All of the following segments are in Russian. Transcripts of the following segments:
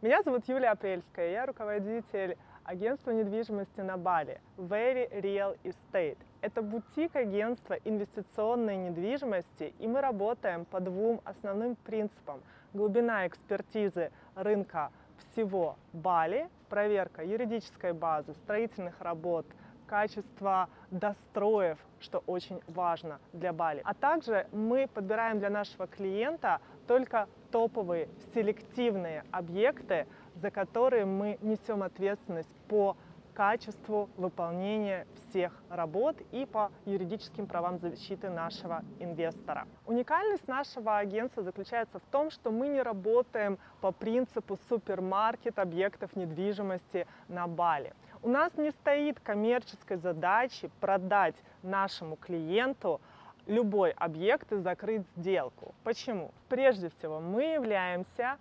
Меня зовут Юлия Апрельская, я руководитель агентства недвижимости на Бали Very Real Estate. Это бутик агентства инвестиционной недвижимости, и мы работаем по двум основным принципам. Глубина экспертизы рынка всего Бали, проверка юридической базы, строительных работ, качество достроев, что очень важно для Бали. А также мы подбираем для нашего клиента только топовые, селективные объекты, за которые мы несем ответственность по качеству выполнения всех работ и по юридическим правам защиты нашего инвестора. Уникальность нашего агентства заключается в том, что мы не работаем по принципу супермаркет объектов недвижимости на Бали. У нас не стоит коммерческой задачи продать нашему клиенту любой объект и закрыть сделку. Почему? Прежде всего, мы являемся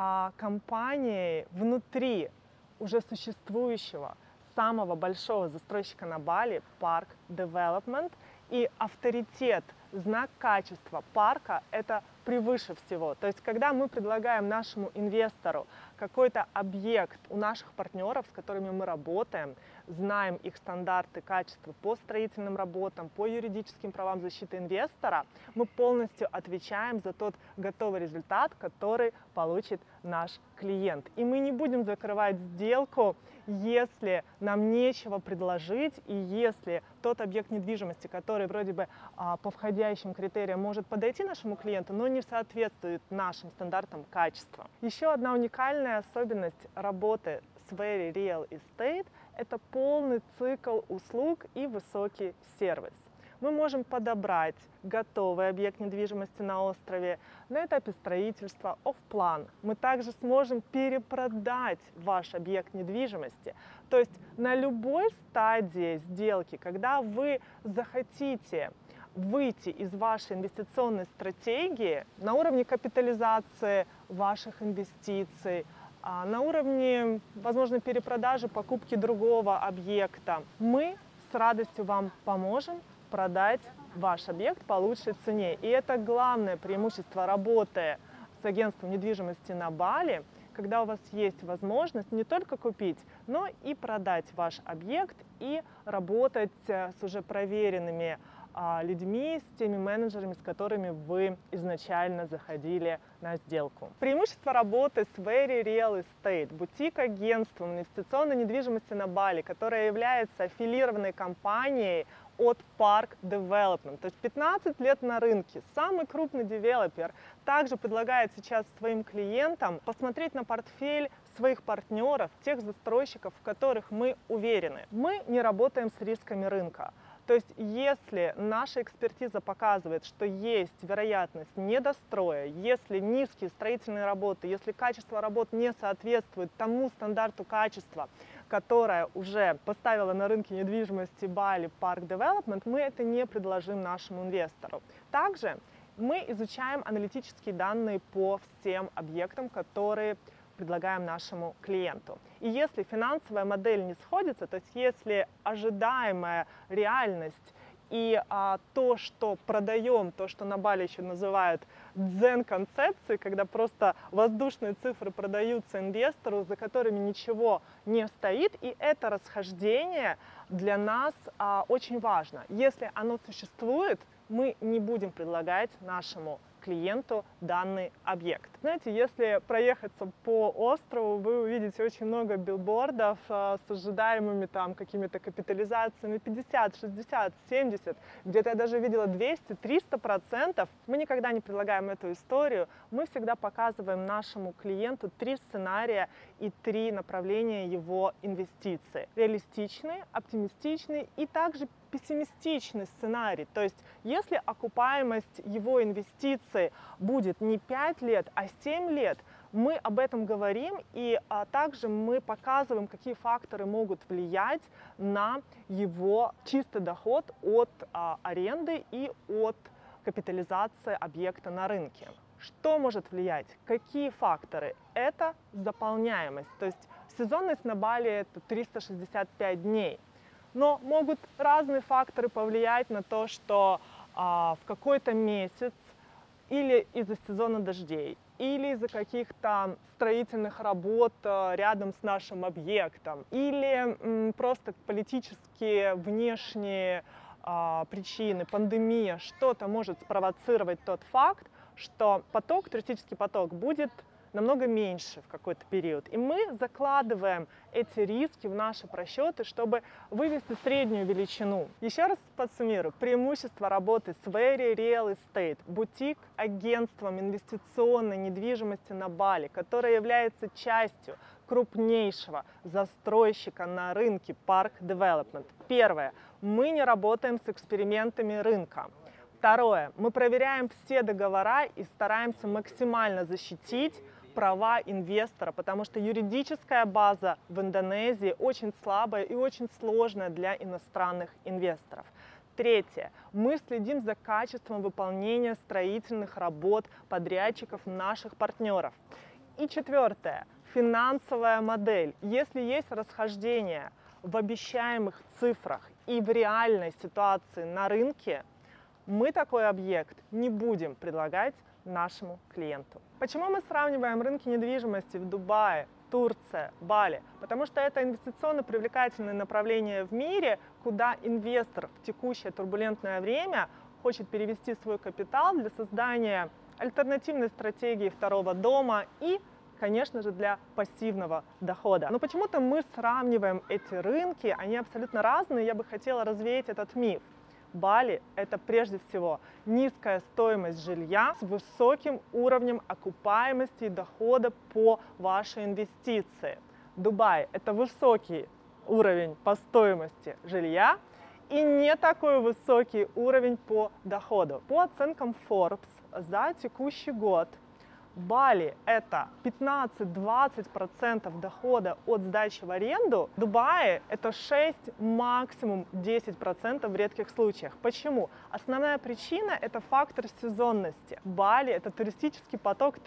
компанией внутри уже существующего самого большого застройщика на Бали Park Development, и авторитет, знак качества парка – это превыше всего. То есть, когда мы предлагаем нашему инвестору какой-то объект у наших партнеров, с которыми мы работаем, знаем их стандарты качества по строительным работам, по юридическим правам защиты инвестора, мы полностью отвечаем за тот готовый результат, который получит наш клиент. И мы не будем закрывать сделку, если нам нечего предложить, и если тот объект недвижимости, который вроде бы по входящим критериям может подойти нашему клиенту, но не соответствует нашим стандартам качества. Еще одна уникальная особенность работы с Very Real Estate – это полный цикл услуг и высокий сервис. Мы можем подобрать готовый объект недвижимости на острове на этапе строительства, офф-план. Мы также сможем перепродать ваш объект недвижимости. То есть на любой стадии сделки, когда вы захотите выйти из вашей инвестиционной стратегии на уровне капитализации ваших инвестиций, на уровне, возможно, перепродажи, покупки другого объекта, мы с радостью вам поможем продать ваш объект по лучшей цене. И это главное преимущество работы с агентством недвижимости на Бали, когда у вас есть возможность не только купить, но и продать ваш объект и работать с уже проверенными людьми, с теми менеджерами, с которыми вы изначально заходили на сделку. Преимущество работы с Very Real Estate, бутик-агентством инвестиционной недвижимости на Бали, которая является аффилированной компанией от Park Development. То есть 15 лет на рынке, самый крупный девелопер, также предлагает сейчас своим клиентам посмотреть на портфель своих партнеров, тех застройщиков, в которых мы уверены. Мы не работаем с рисками рынка. То есть, если наша экспертиза показывает, что есть вероятность недостроя, если низкие строительные работы, если качество работ не соответствует тому стандарту качества, которое уже поставила на рынке недвижимости Бали Park Development, мы это не предложим нашему инвестору. Также мы изучаем аналитические данные по всем объектам, которые предлагаем нашему клиенту. И если финансовая модель не сходится, то есть если ожидаемая реальность и то, что продаем, то, что на Бали еще называют дзен-концепцией, когда просто воздушные цифры продаются инвестору, за которыми ничего не стоит, и это расхождение для нас очень важно. Если оно существует, мы не будем предлагать нашему клиенту данный объект. Знаете, если проехаться по острову, вы увидите очень много билбордов с ожидаемыми там какими-то капитализациями 50, 60, 70, где-то я даже видела 200, 300%. Мы никогда не предлагаем эту историю. Мы всегда показываем нашему клиенту 3 сценария и 3 направления его инвестиций. Реалистичный, оптимистичный и также пессимистичный сценарий. То есть, если окупаемость его инвестиций будет не 5 лет, а 7 лет, мы об этом говорим, и также мы показываем, какие факторы могут влиять на его чистый доход от аренды и от капитализации объекта на рынке. Что может влиять? Какие факторы? Это заполняемость. То есть сезонность на Бали – это 365 дней. Но могут разные факторы повлиять на то, что в какой-то месяц или из-за сезона дождей, или из-за каких-то строительных работ рядом с нашим объектом, или просто политические внешние причины, пандемия, что-то может спровоцировать тот факт, что туристический поток будет намного меньше в какой-то период. И мы закладываем эти риски в наши просчеты, чтобы вывести среднюю величину. Еще раз подсуммирую. Преимущество работы с Very Real Estate, бутик-агентством инвестиционной недвижимости на Бали, которое является частью крупнейшего застройщика на рынке Park Development. Первое. Мы не работаем с экспериментами рынка. Второе. Мы проверяем все договора и стараемся максимально защитить права инвестора, потому что юридическая база в Индонезии очень слабая и очень сложная для иностранных инвесторов. Третье. Мы следим за качеством выполнения строительных работ подрядчиков наших партнеров. И четвертое. Финансовая модель. Если есть расхождение в обещаемых цифрах и в реальной ситуации на рынке, мы такой объект не будем предлагать нашему клиенту. Почему мы сравниваем рынки недвижимости в Дубае, Турция, Бали? Потому что это инвестиционно привлекательное направление в мире, куда инвестор в текущее турбулентное время хочет перевести свой капитал для создания альтернативной стратегии второго дома и, конечно же, для пассивного дохода. Но почему-то мы сравниваем эти рынки, они абсолютно разные, я бы хотела развеять этот миф. Бали – это прежде всего низкая стоимость жилья с высоким уровнем окупаемости и дохода по вашей инвестиции. Дубай – это высокий уровень по стоимости жилья и не такой высокий уровень по доходу. По оценкам Forbes за текущий год Бали – это 15-20% дохода от сдачи в аренду. Дубае – это 6, максимум 10% в редких случаях. Почему? Основная причина – это фактор сезонности. Бали – это туристический поток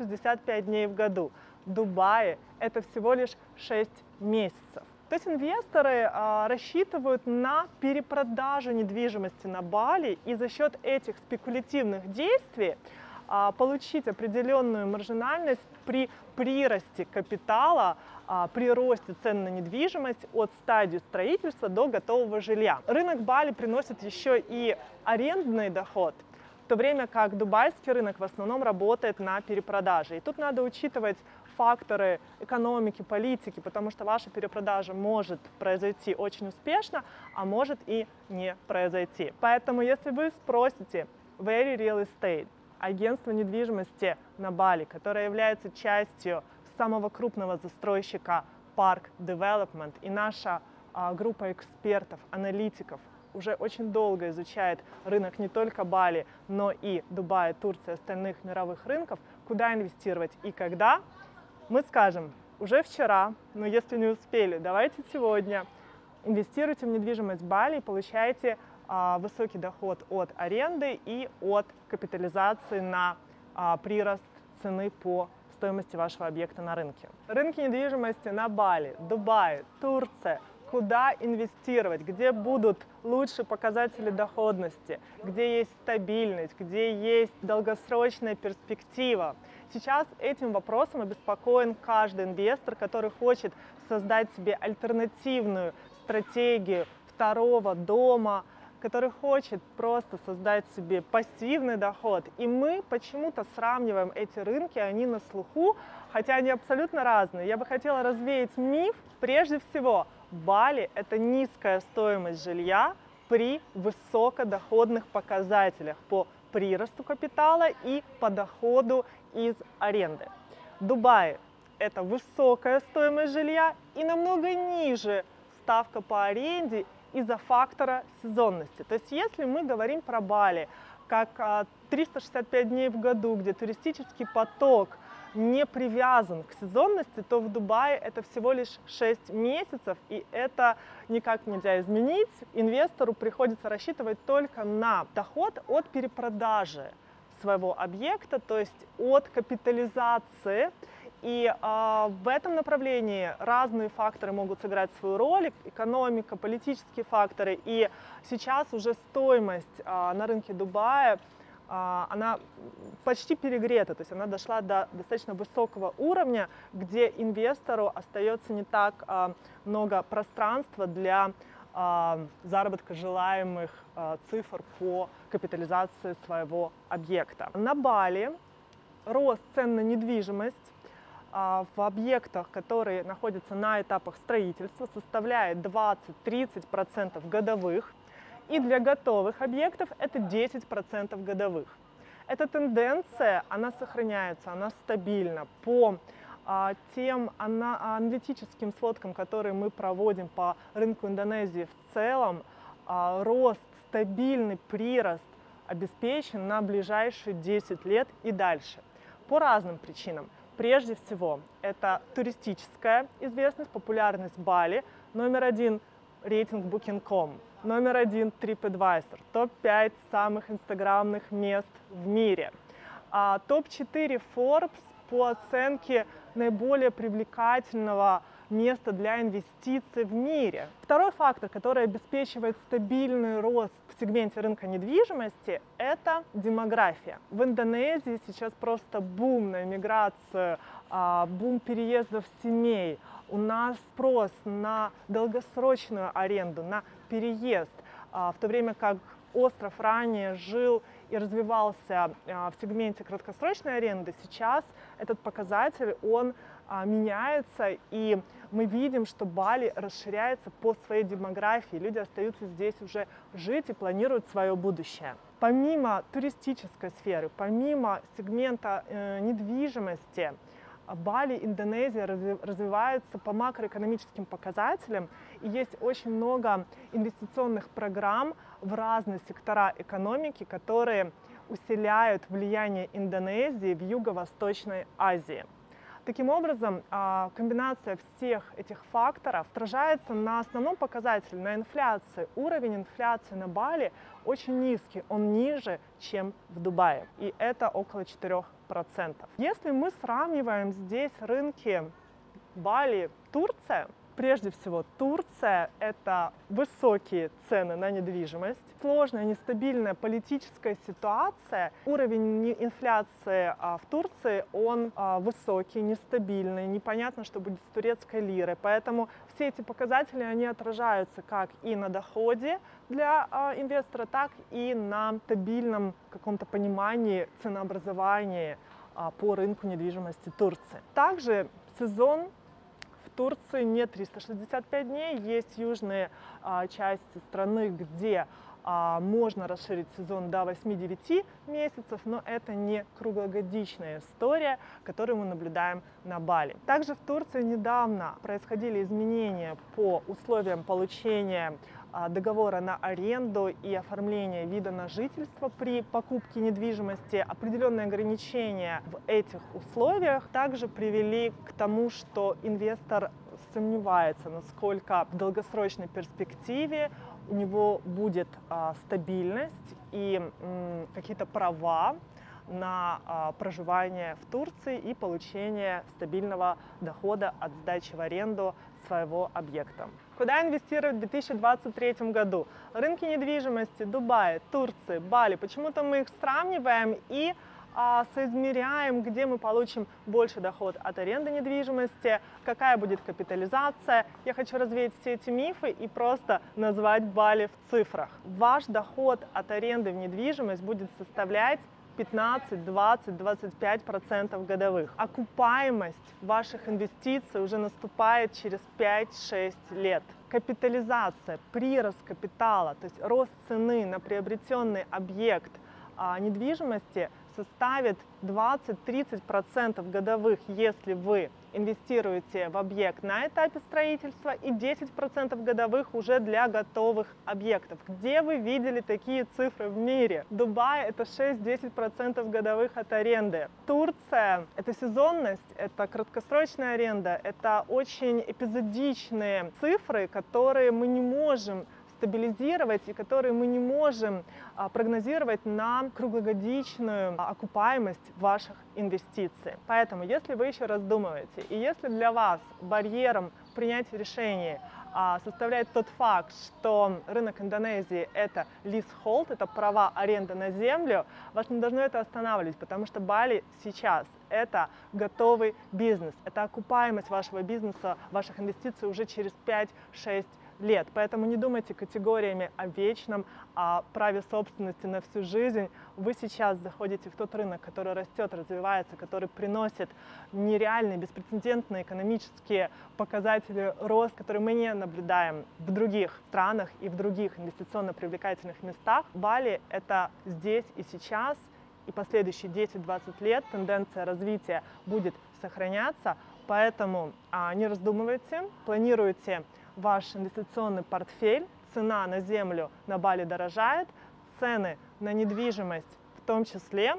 365 дней в году. Дубае – это всего лишь 6 месяцев. То есть инвесторы рассчитывают на перепродажу недвижимости на Бали и за счет этих спекулятивных действий получить определенную маржинальность при приросте капитала, при росте цен на недвижимость от стадии строительства до готового жилья. Рынок Бали приносит еще и арендный доход, в то время как дубайский рынок в основном работает на перепродаже. И тут надо учитывать факторы экономики, политики, потому что ваша перепродажа может произойти очень успешно, а может и не произойти. Поэтому если вы спросите Very Real Estate, агентство недвижимости на Бали, которое является частью самого крупного застройщика Park Development, и наша группа экспертов, аналитиков уже очень долго изучает рынок не только Бали, но и Дубая, Турции, остальных мировых рынков, куда инвестировать и когда, мы скажем уже вчера, но если не успели, давайте сегодня. Инвестируйте в недвижимость Бали и получайте высокий доход от аренды и от капитализации на прирост цены по стоимости вашего объекта на рынке. Рынки недвижимости на Бали, Дубае, Турция. Куда инвестировать, где будут лучшие показатели доходности, где есть стабильность, где есть долгосрочная перспектива. Сейчас этим вопросом обеспокоен каждый инвестор, который хочет создать себе альтернативную стратегию второго дома, который хочет просто создать себе пассивный доход. И мы почему-то сравниваем эти рынки, они на слуху, хотя они абсолютно разные. Я бы хотела развеять миф. Прежде всего, Бали – это низкая стоимость жилья при высокодоходных показателях по приросту капитала и по доходу из аренды. Дубай – это высокая стоимость жилья и намного ниже ставка по аренде из-за фактора сезонности. То есть если мы говорим про Бали как 365 дней в году, где туристический поток не привязан к сезонности, то в Дубае это всего лишь 6 месяцев, и это никак нельзя изменить. Инвестору приходится рассчитывать только на доход от перепродажи своего объекта, то есть от капитализации. И в этом направлении разные факторы могут сыграть свою роль, экономика, политические факторы. И сейчас уже стоимость на рынке Дубая она почти перегрета, то есть она дошла до достаточно высокого уровня, где инвестору остается не так много пространства для заработка желаемых цифр по капитализации своего объекта. На Бали рост цен на недвижимость в объектах, которые находятся на этапах строительства, составляет 20-30% годовых, и для готовых объектов это 10% годовых. Эта тенденция, она сохраняется, она стабильна. По тем аналитическим сводкам, которые мы проводим по рынку Индонезии в целом, рост, стабильный прирост обеспечен на ближайшие 10 лет и дальше. По разным причинам. Прежде всего, это туристическая известность, популярность Бали. Номер один рейтинг Booking.com, номер один TripAdvisor, топ-5 самых инстаграмных мест в мире. Топ-4 Forbes по оценке наиболее привлекательного места для инвестиций в мире. Второй фактор, который обеспечивает стабильный рост в сегменте рынка недвижимости, это демография. В Индонезии сейчас просто бум на иммиграцию, бум переездов семей. У нас спрос на долгосрочную аренду, на переезд, в то время как остров ранее жил и развивался в сегменте краткосрочной аренды, сейчас этот показатель, он меняется, и мы видим, что Бали расширяется по своей демографии. Люди остаются здесь уже жить и планируют свое будущее. Помимо туристической сферы, помимо сегмента недвижимости, Бали, Индонезия развивается по макроэкономическим показателям, и есть очень много инвестиционных программ в разные сектора экономики, которые усиляют влияние Индонезии в Юго-Восточной Азии. Таким образом, комбинация всех этих факторов отражается на основном показателе, на инфляции. Уровень инфляции на Бали очень низкий, он ниже, чем в Дубае, и это около 4%. Если мы сравниваем здесь рынки Бали, Турция, прежде всего, Турция – это высокие цены на недвижимость, сложная, нестабильная политическая ситуация. Уровень инфляции в Турции, он высокий, нестабильный, непонятно, что будет с турецкой лирой. Поэтому все эти показатели, они отражаются как и на доходе для инвестора, так и на стабильном каком-то понимании ценообразования по рынку недвижимости Турции. Также сезон в Турции не 365 дней, есть южные части страны, где можно расширить сезон до 8-9 месяцев, но это не круглогодичная история, которую мы наблюдаем на Бали. Также в Турции недавно происходили изменения по условиям получения договора на аренду и оформления вида на жительство при покупке недвижимости. Определенные ограничения в этих условиях также привели к тому, что инвестор сомневается, насколько в долгосрочной перспективе у него будет стабильность и какие-то права на проживание в Турции и получение стабильного дохода от сдачи в аренду своего объекта. Куда инвестировать в 2023 году? Рынки недвижимости Дубая, Турции, Бали. Почему-то мы их сравниваем и соизмеряем, где мы получим больше доход от аренды недвижимости, какая будет капитализация. Я хочу развеять все эти мифы и просто назвать Бали в цифрах. Ваш доход от аренды в недвижимость будет составлять 15, 20, 25% годовых. Окупаемость ваших инвестиций уже наступает через 5-6 лет. Капитализация, прирост капитала, то есть рост цены на приобретенный объект недвижимости составит 20-30% годовых, если вы инвестируете в объект на этапе строительства, и 10% годовых уже для готовых объектов. Где вы видели такие цифры в мире? Дубай – это 6-10% годовых от аренды. Турция – это сезонность, это краткосрочная аренда, это очень эпизодичные цифры, которые мы не можем стабилизировать и которые мы не можем прогнозировать на круглогодичную окупаемость ваших инвестиций. Поэтому, если вы еще раздумываете, и если для вас барьером принятия решения составляет тот факт, что рынок Индонезии – это leasehold, это права аренды на землю, вас не должно это останавливать, потому что Бали сейчас – это готовый бизнес, это окупаемость вашего бизнеса, ваших инвестиций уже через 5-6 лет. Поэтому не думайте категориями о вечном, о праве собственности на всю жизнь. Вы сейчас заходите в тот рынок, который растет, развивается, который приносит нереальные, беспрецедентные экономические показатели рост, которые мы не наблюдаем в других странах и в других инвестиционно привлекательных местах. Бали – это здесь и сейчас, и последующие 10-20 лет тенденция развития будет сохраняться. Поэтому не раздумывайте, планируйте ваш инвестиционный портфель, цена на землю на Бали дорожает, цены на недвижимость в том числе,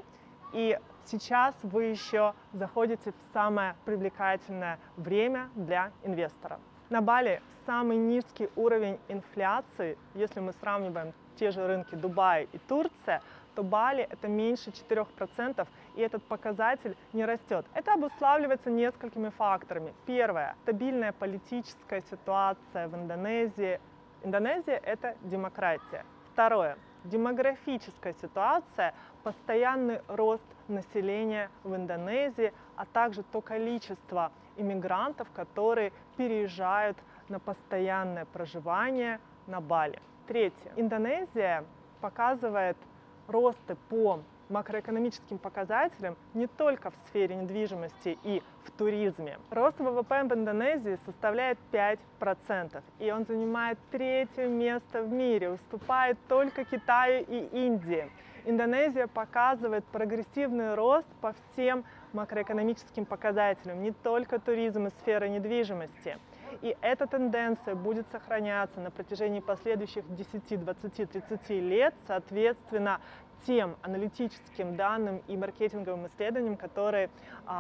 и сейчас вы еще заходите в самое привлекательное время для инвестора. На Бали самый низкий уровень инфляции, если мы сравниваем те же рынки Дубая и Турция, то Бали это меньше 4%, и этот показатель не растет. Это обуславливается несколькими факторами. Первое – стабильная политическая ситуация в Индонезии. Индонезия – это демократия. Второе – демографическая ситуация, постоянный рост населения в Индонезии, а также то количество иммигрантов, которые переезжают на постоянное проживание на Бали. Третье. Индонезия показывает росты по макроэкономическим показателям не только в сфере недвижимости и в туризме. Рост ВВП в Индонезии составляет 5%, и он занимает 3-е место в мире, уступает только Китаю и Индии. Индонезия показывает прогрессивный рост по всем макроэкономическим показателям, не только туризм и сфера недвижимости. И эта тенденция будет сохраняться на протяжении последующих 10, 20, 30 лет, соответственно, тем аналитическим данным и маркетинговым исследованиям, которые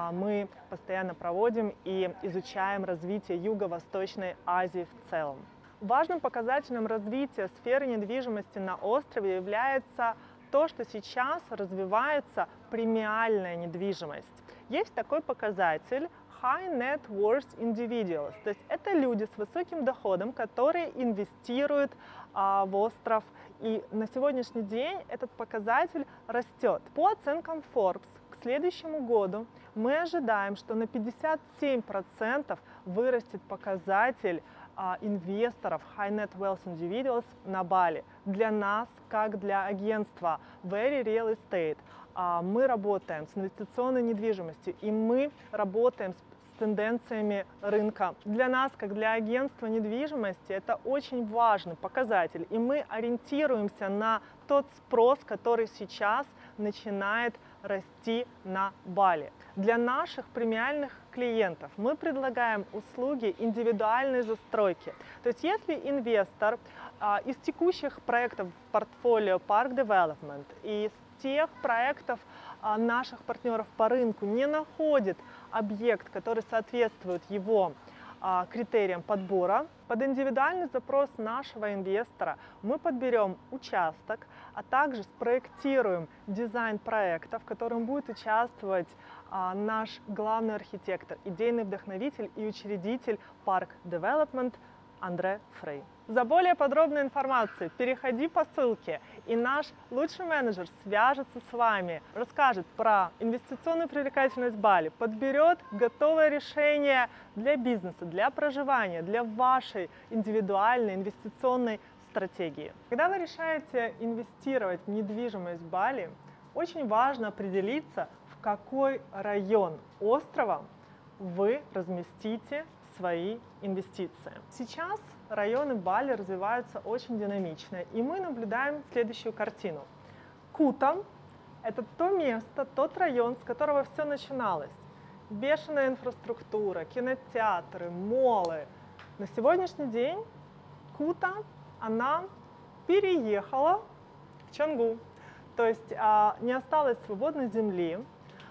мы постоянно проводим и изучаем развитие Юго-Восточной Азии в целом. Важным показателем развития сферы недвижимости на острове является то, что сейчас развивается премиальная недвижимость. Есть такой показатель High Net Worth Individuals, то есть это люди с высоким доходом, которые инвестируют в остров, и на сегодняшний день этот показатель растет. По оценкам Forbes, к следующему году мы ожидаем, что на 57% вырастет показатель инвесторов High Net Wealth Individuals на Бали. Для нас, как для агентства Very Real Estate, мы работаем с инвестиционной недвижимостью, и мы работаем с тенденциями рынка. Для нас, как для агентства недвижимости, это очень важный показатель, и мы ориентируемся на тот спрос, который сейчас начинает расти на Бали. Для наших премиальных клиентов мы предлагаем услуги индивидуальной застройки. То есть если инвестор из текущих проектов в портфолио Park Development и из тех проектов наших партнеров по рынку не находит объект, который соответствует его критериям подбора, под индивидуальный запрос нашего инвестора мы подберем участок, а также спроектируем дизайн проекта, в котором будет участвовать наш главный архитектор, идейный вдохновитель и учредитель Park Development Андре Фрей. За более подробной информацией переходи по ссылке, и наш лучший менеджер свяжется с вами, расскажет про инвестиционную привлекательность Бали, подберет готовое решение для бизнеса, для проживания, для вашей индивидуальной инвестиционной стратегии. Когда вы решаете инвестировать в недвижимость Бали, очень важно определиться, в какой район острова вы разместите свои инвестиции. Сейчас районы Бали развиваются очень динамично, и мы наблюдаем следующую картину. Кута – это то место, тот район, с которого все начиналось. Бешеная инфраструктура, кинотеатры, моллы. На сегодняшний день Кута, она переехала в Чонгу, то есть не осталось свободной земли.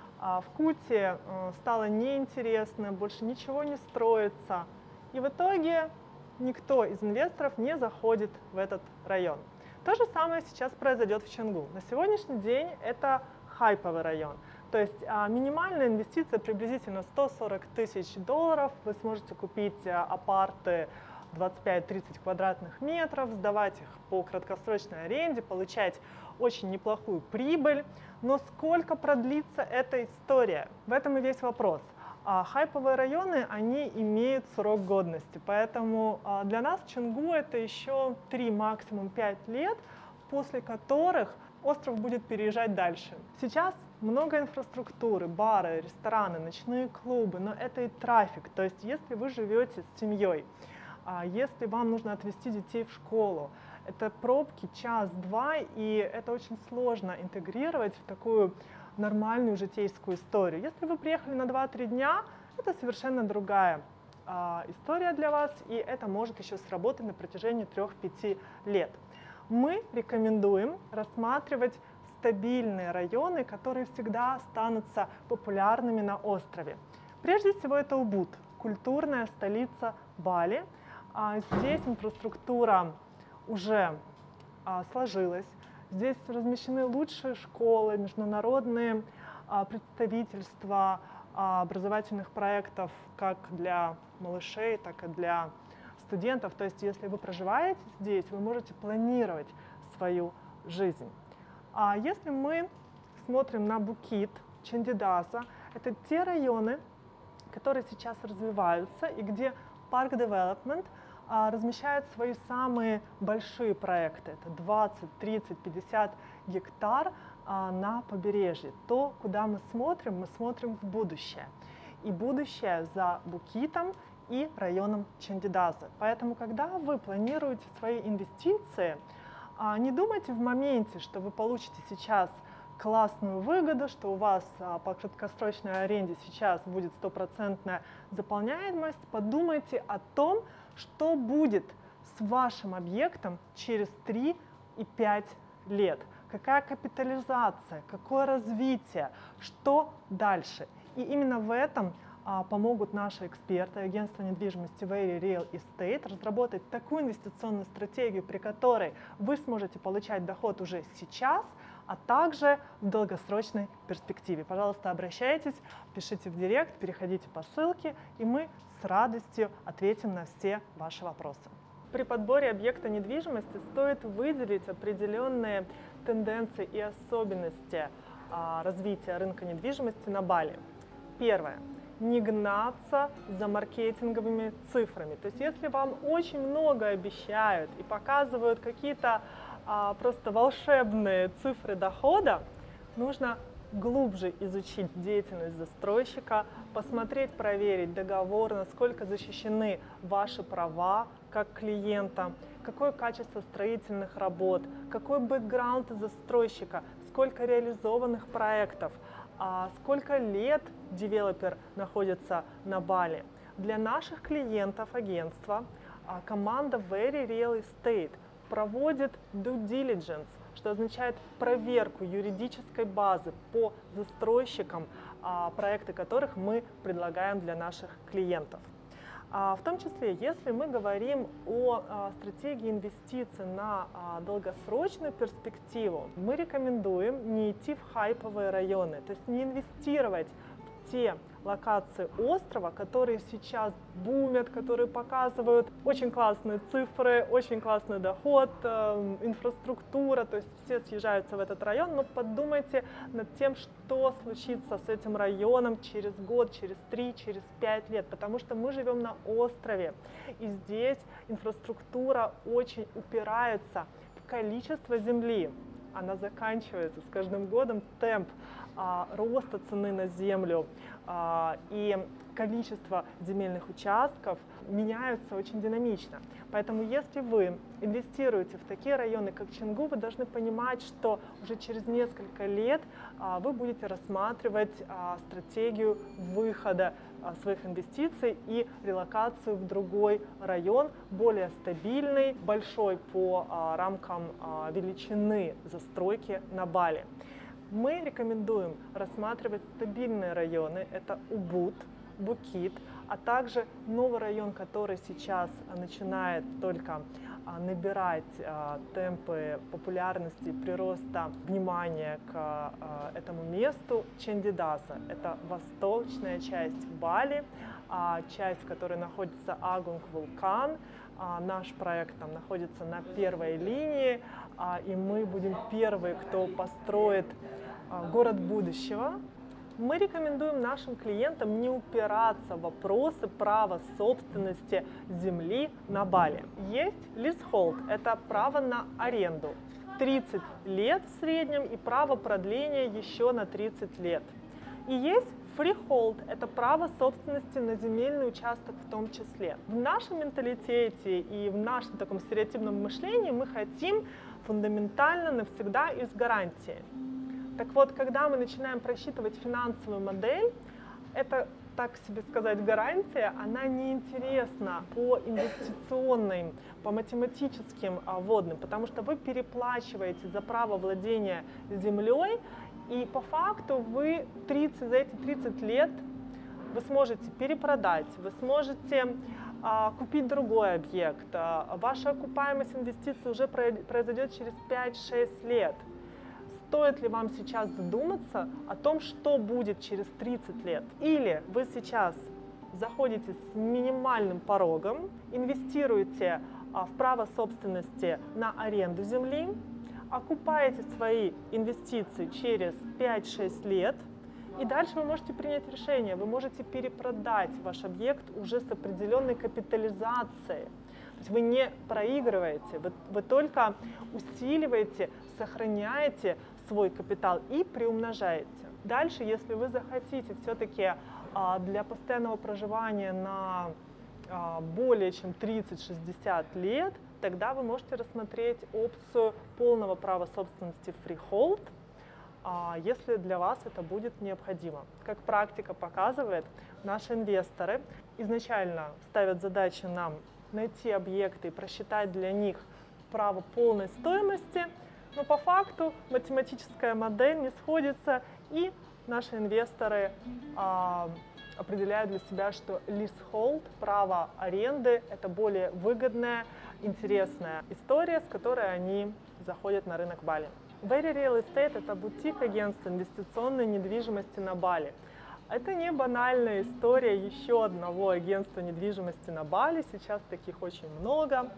В Куте стало неинтересно, больше ничего не строится. И в итоге никто из инвесторов не заходит в этот район. То же самое сейчас произойдет в Чонгу. На сегодняшний день это хайповый район. То есть минимальная инвестиция приблизительно $140 000. Вы сможете купить апарты 25-30 квадратных метров, сдавать их по краткосрочной аренде, получать очень неплохую прибыль. Но сколько продлится эта история? В этом и весь вопрос. Хайповые районы, они имеют срок годности, поэтому для нас в Чонгу это еще 3, максимум 5 лет, после которых остров будет переезжать дальше. Сейчас много инфраструктуры, бары, рестораны, ночные клубы, но это и трафик. То есть если вы живете с семьей, если вам нужно отвезти детей в школу, это пробки час-два, и это очень сложно интегрировать в такую нормальную житейскую историю. Если вы приехали на 2-3 дня, это совершенно другая история для вас, и это может еще сработать на протяжении 3-5 лет. Мы рекомендуем рассматривать стабильные районы, которые всегда останутся популярными на острове. Прежде всего это Убуд, культурная столица Бали. Здесь инфраструктура уже сложилась. Здесь размещены лучшие школы, международные представительства образовательных проектов как для малышей, так и для студентов. То есть если вы проживаете здесь, вы можете планировать свою жизнь. А если мы смотрим на Букит, Чандидаса, это те районы, которые сейчас развиваются и где Park Development размещает свои самые большие проекты. Это 20, 30, 50 гектар на побережье. То, куда мы смотрим в будущее. И будущее за Букитом и районом Чандидаса. Поэтому, когда вы планируете свои инвестиции, не думайте в моменте, что вы получите сейчас классную выгоду, что у вас по краткосрочной аренде сейчас будет 100% заполняемость. Подумайте о том, что будет с вашим объектом через 3 и 5 лет. Какая капитализация, какое развитие, что дальше. И именно в этом помогут наши эксперты, агентство недвижимости Very Real Estate, разработать такую инвестиционную стратегию, при которой вы сможете получать доход уже сейчас, а также в долгосрочной перспективе. Пожалуйста, обращайтесь, пишите в директ, переходите по ссылке, и мы с радостью ответим на все ваши вопросы. При подборе объекта недвижимости стоит выделить определенные тенденции и особенности развития рынка недвижимости на Бали. Первое. Не гнаться за маркетинговыми цифрами. То есть если вам очень много обещают и показывают какие-то просто волшебные цифры дохода, нужно глубже изучить деятельность застройщика, посмотреть, проверить договор, насколько защищены ваши права как клиента, какое качество строительных работ, какой бэкграунд застройщика, сколько реализованных проектов, сколько лет девелопер находится на Бали. Для наших клиентов агентства команда Very Real Estate проводит due diligence, что означает проверку юридической базы по застройщикам, проекты которых мы предлагаем для наших клиентов. В том числе, если мы говорим о стратегии инвестиций на долгосрочную перспективу, мы рекомендуем не идти в хайповые районы, то есть не инвестировать в те локации острова, которые сейчас бумят, которые показывают очень классные цифры, очень классный доход, инфраструктура, то есть все съезжаются в этот район, но подумайте над тем, что случится с этим районом через год, через 3, через 5 лет, потому что мы живем на острове, и здесь инфраструктура очень упирается в количество земли. Она заканчивается с каждым годом, темп роста цены на землю и количество земельных участков меняются очень динамично. Поэтому если вы инвестируете в такие районы, как Чонгу, вы должны понимать, что уже через несколько лет вы будете рассматривать стратегию выхода своих инвестиций и релокацию в другой район, более стабильный, большой по рамкам величины застройки на Бали. Мы рекомендуем рассматривать стабильные районы, это Убуд, Букит, а также новый район, который сейчас начинает только набирать темпы популярности, прироста внимания к этому месту, Чандидаса. Это восточная часть Бали, часть, в которой находится Агунг Вулкан. Наш проект там находится на первой линии, и мы будем первые, кто построит город будущего. Мы рекомендуем нашим клиентам не упираться в вопросы права собственности земли на Бали. Есть leasehold – это право на аренду. 30 лет в среднем и право продления еще на 30 лет. И есть freehold – это право собственности на земельный участок в том числе. В нашем менталитете и в нашем таком стереотипном мышлении мы хотим фундаментально навсегда и с гарантией. Так вот, когда мы начинаем просчитывать финансовую модель, это, так себе сказать, гарантия, она неинтересна по инвестиционным, по математическим вводным, потому что вы переплачиваете за право владения землей, и по факту вы за эти 30 лет вы сможете перепродать, вы сможете купить другой объект, ваша окупаемость инвестиций уже произойдет через 5-6 лет. Стоит ли вам сейчас задуматься о том, что будет через 30 лет? Или вы сейчас заходите с минимальным порогом, инвестируете в право собственности на аренду земли, окупаете свои инвестиции через 5-6 лет, и дальше вы можете принять решение, вы можете перепродать ваш объект уже с определенной капитализацией. То есть вы не проигрываете, вы только усиливаете, сохраняете свой капитал и приумножаете. Дальше, если вы захотите все-таки для постоянного проживания на более чем 30-60 лет, тогда вы можете рассмотреть опцию полного права собственности freehold, если для вас это будет необходимо. Как практика показывает, наши инвесторы изначально ставят задачу нам найти объекты и просчитать для них право полной стоимости, но по факту математическая модель не сходится, и наши инвесторы определяют для себя, что leasehold, право аренды, это более выгодная, интересная история, с которой они заходят на рынок Бали. Very Real Estate – это бутик агентства инвестиционной недвижимости на Бали. Это не банальная история еще одного агентства недвижимости на Бали, сейчас таких очень много.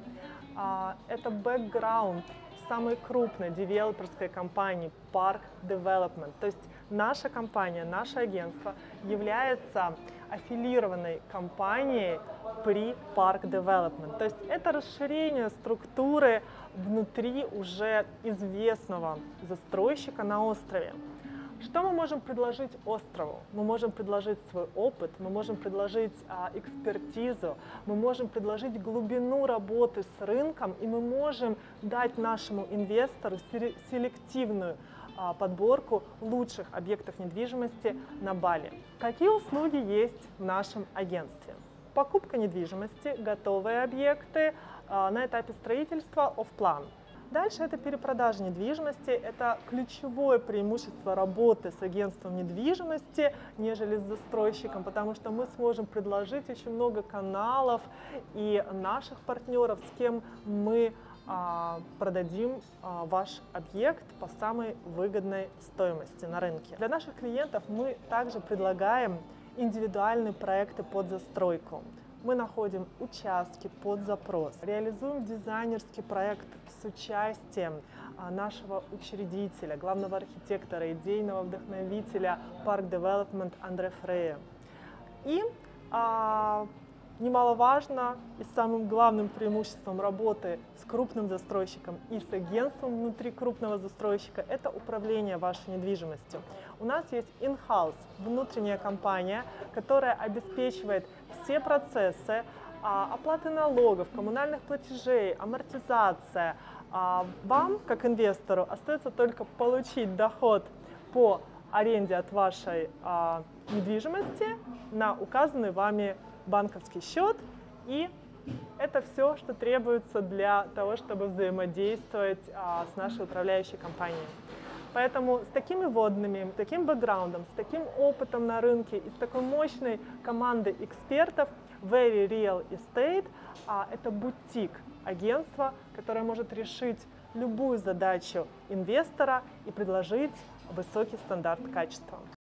Это бэкграунд самой крупной девелоперской компании Park Development. То есть наша компания, наше агентство является аффилированной компанией при Park Development. То есть это расширение структуры внутри уже известного застройщика на острове. Что мы можем предложить острову? Мы можем предложить свой опыт, мы можем предложить экспертизу, мы можем предложить глубину работы с рынком, и мы можем дать нашему инвестору селективную подборку лучших объектов недвижимости на Бали. Какие услуги есть в нашем агентстве? Покупка недвижимости, готовые объекты на этапе строительства off-plan. Дальше это перепродажа недвижимости, это ключевое преимущество работы с агентством недвижимости, нежели с застройщиком, потому что мы сможем предложить очень много каналов и наших партнеров, с кем мы продадим ваш объект по самой выгодной стоимости на рынке. Для наших клиентов мы также предлагаем индивидуальные проекты под застройку. Мы находим участки под запрос, реализуем дизайнерский проект с участием нашего учредителя, главного архитектора, идейного вдохновителя Park Development Андре Фрея. И немаловажно и самым главным преимуществом работы с крупным застройщиком и с агентством внутри крупного застройщика – это управление вашей недвижимостью. У нас есть in-house, внутренняя компания, которая обеспечивает все процессы оплаты налогов, коммунальных платежей, амортизация. Вам, как инвестору, остается только получить доход по аренде от вашей недвижимости на указанный вами банковский счет, и это все, что требуется для того, чтобы взаимодействовать с нашей управляющей компанией. Поэтому с такими вводными, таким бэкграундом, с таким опытом на рынке и с такой мощной командой экспертов Very Real Estate это бутик агентства, которое может решить любую задачу инвестора и предложить высокий стандарт качества.